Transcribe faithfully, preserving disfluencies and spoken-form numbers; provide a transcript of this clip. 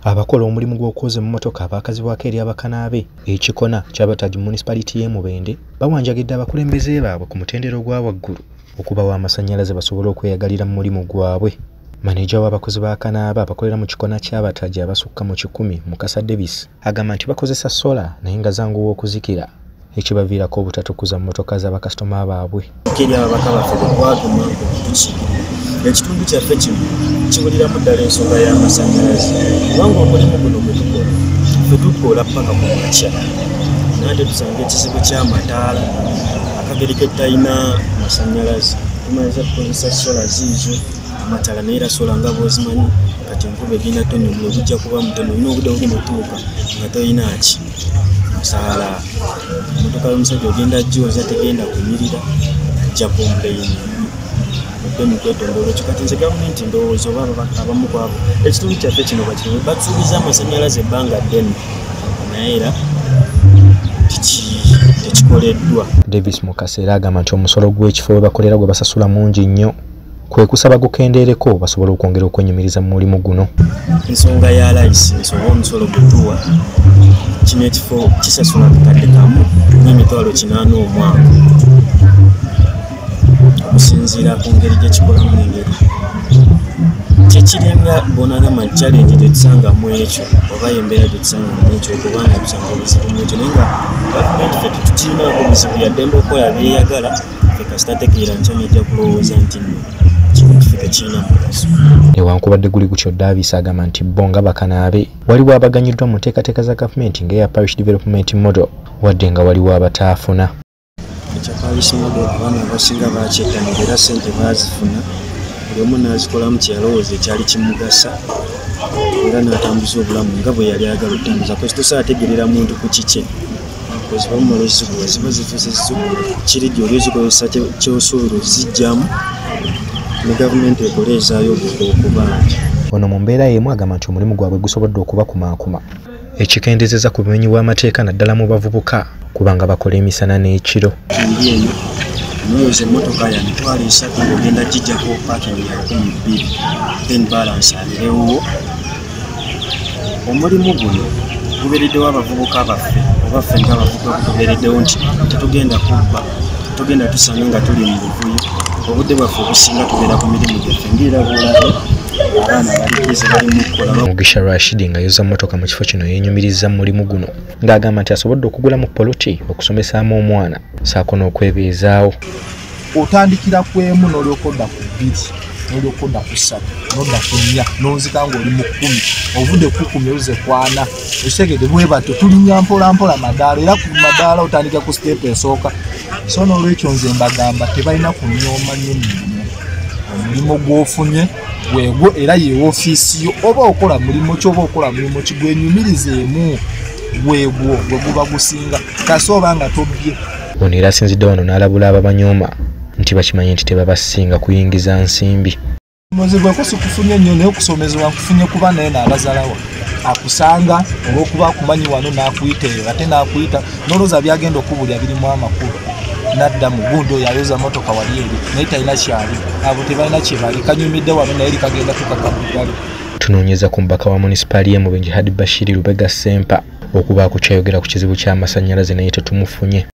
Abakola omulimu gw'okwoza emmotoka abaakazibwako eri abakanaabe ekikona ky'Abatagi municipality y'e Mubende bawanjagidde abakulembeze baabwe ku mutendera ogwa waggulu okubawa amasannyalaze basobole okweyagalira mu mulimu gwabwe. Maneja w'abakozi ba Kanaaba abakolera mu kikona ky'Abatagi abasukka mu kikumi Mukasa Davis agamba nti bakozesa sola naye nga zanguwa okuzikira ekibaviirako obutatukuza mmotoka z'abakasitoma baabwe. Ekitundu kyaffe kino kibuliramu ddala ensonga y'amasannyalaze kubanga omulimu guno gwe tukola ffe tukola paka ku makya nate tusanga ekizibu ky'amataala akageriko ettalina masannyalaze tumaze kukozesa sola ziizo amataala naye era sola nga bw'ozimanyi kati enkuba egenda tonnyumula obujja kuba mutono olina obudde bugenda otuuka nga tolina ki musaala emmotoka y'omusajja ogenda jjooza tegenda kunyirira ajja kompeyini mukwetondoola ekyo kati nze gavumenti ndowooza oba abamu kwabo ekitundu kyaffe kino bakirimu batusuubiza amasannyalaze ebbanga ddene naye era tekikoleddwa. Davis Mukasa era agamba nti omusolo gw'ekifo we bakolera gwe basasula mungi nnyo kwe kusaba gukendeereko basobole okwongera okwenyumiriza mu mulimu guno. Ensonga ya layisinsi oba omusolo gwe tuwa kino ekifo kisasula bukadde kamu n'emitwalo kinaana omwaka okusinziira ku ngeri gye kikolamu n'engeri kyekiringa bonagama challenge gye tusangamu ekyo oba embeera gye tusangamu ekyo kubanga tusanga obuzibu mu ekyo naye nga gavumenti ffe tetukirinaako obuzibu yaddembe okola byeyagala ffe kasita tegeera nkyo nejja kulowooza nti kino kiffe tekirina mugaso. Newankubadde guli gutyo Davis agamba nti bo nga Bakanaabe waliwo abaganyiddwa mu nteekateeka za gavumenti ng'eya Parish Development Model wadde nga waliwo abataafuna. Ekya Parish Model abaana abasinga bakyettanira era ssente baazifuna buli omu n'azikolamu kyeyalowooza ekyali kimugasa era n'atambuza obulamu nga bwe yali ayagala okutambuza kwesi tosobola tegerera muntu ku kikye kozi bamumala ozizigula ziba zifuuse zizigula kiri gye oli ozikozesa kyosuubira ozijjamu ne gavumenti ekola ezaayo okubanja. Ono mu mbeera y'emu agamba nti omulimu gwabwe gusobodde okubakumaakuma ekikendezeza ku bumenyi bw'amateeka naddala mu bavubuka kubanga bakola emisana n'ekiro. Endi eno noyoza emmotoka ya mitwalo esatu ng'ogenda gijjako paakingi ya lukumi bbiri then balance abeerewo. Omulimu guno gubeereddewo abavubuka baffe oba ffe ng'abavubuka gubeereddewo nti tetugenda kubba tetugenda tusanga nga tuli mu buvuyo obudde bwaffe obusinga tubeera ku mirimu gyaffe ng'era bw'olabe abaana balikize bali mu kukola. Mugisha Rashid nga yoza mmotoka mu kifo kino yeenyumiriza mu mulimu guno ng'agamba nti asobodde okugulamu poloti okusomesaamu omwana saako n'okwebeezaawo. Otandikira ku emu n'olyoka odda ku bbiri n'olyoka odda ku ssatu n'odda ku nnya n'onzika ng'oli mu kkumi ovudde ku kkumi oze kwana ekitegedde bwe batyo tulinnya mpola mpola madaala era ku madaala otandika ku siteepu esooka so n'olwekyo nze mbagamba tebalina kunyooma nnyo nnyo omulimu gw'ofunye gwegwo era ye woofiisi yo oba okola mulimu ki oba okola mulimu ki gwenyumirizeemu gwegwo gwe guba gusinga kasi oba nga tobbye. Ono era asinzidde wano n'alabula ababanyooma nti bakimanyi nti tebabasinga kuyingiza nsimbi. Omuzibwa ko sikufunye nnyo naye okusomezebwa nkufunye kuba naye n'abazalawa akusanga olw'okuba akumanyi wano n'akuyita eyo ate n'akuyita n'olowooza byagenda okubulya birimu amakulu nadda mu gundi oyo ayoza motoka wali eri naye talina kyali abo tebalina kyebali kanyumidde wano naye eri kagenda tukakaddugalo. Tunoonyeza ku mubaka wa munisipaali y'e Mubende Hadi Bashir Lubega Sempa okubaako kyayogera ku kizibu ky'amasannyalaze naye tetumufunye.